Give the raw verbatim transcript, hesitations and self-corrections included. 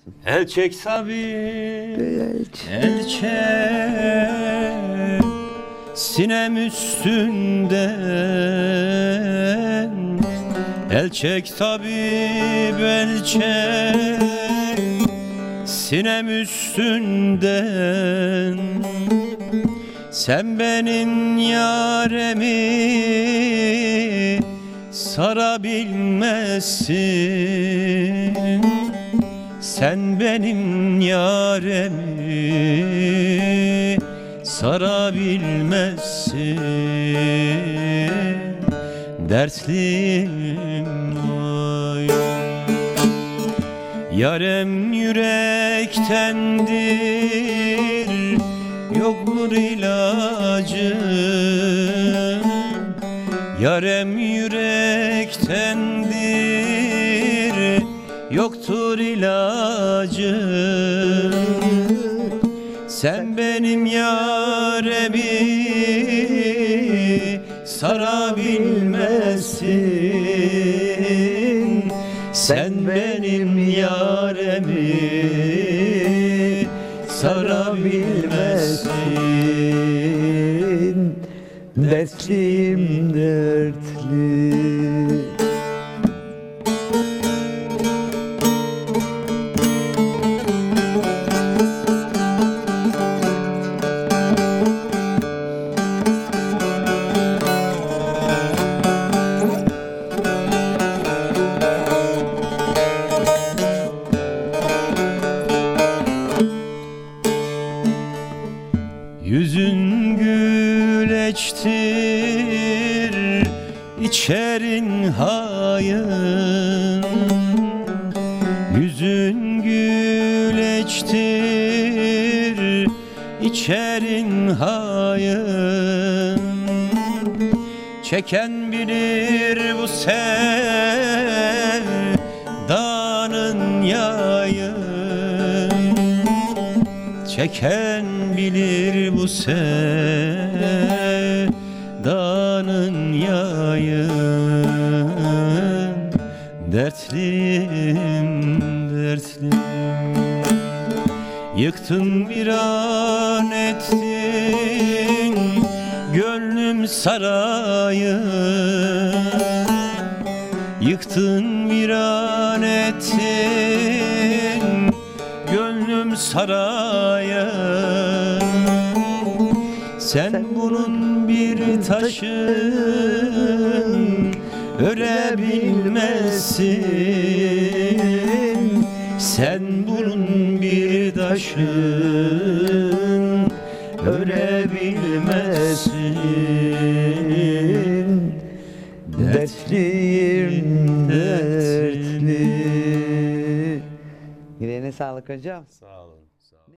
El çek sabi, el çek sinem üstünden. El çek tabip, el çek sinem üstünden. Sen benim yaremi sarabilmezsin. Sen benim yaremi sarabilmezsin. Dertliyim vay. Yarem yürektendir, yoktur ilacı. Yarem yürektendir, yoktur ilacı. Sen benim yaremi sarabilmezsin. Sen benim yaremi sarabilmezsin. Dertliyim dertli. Yüzün güleçtir, içerin hayın. Yüzün güleçtir, içerin hayın. Çeken bilir bu sevdanın yayın. Çeken bilir bu sevdanın yayın. Dertliyim, dertliyim. Yıktın bir an ettin gönlüm sarayı. Yıktın bir an ettin gönlüm sarayı. Sen bunun bir taşın örebilmezsin. Sen bunun bir taşın örebilmezsin. Dertliyim dertli. Yüreğine sağlık hocam. Sağ olun.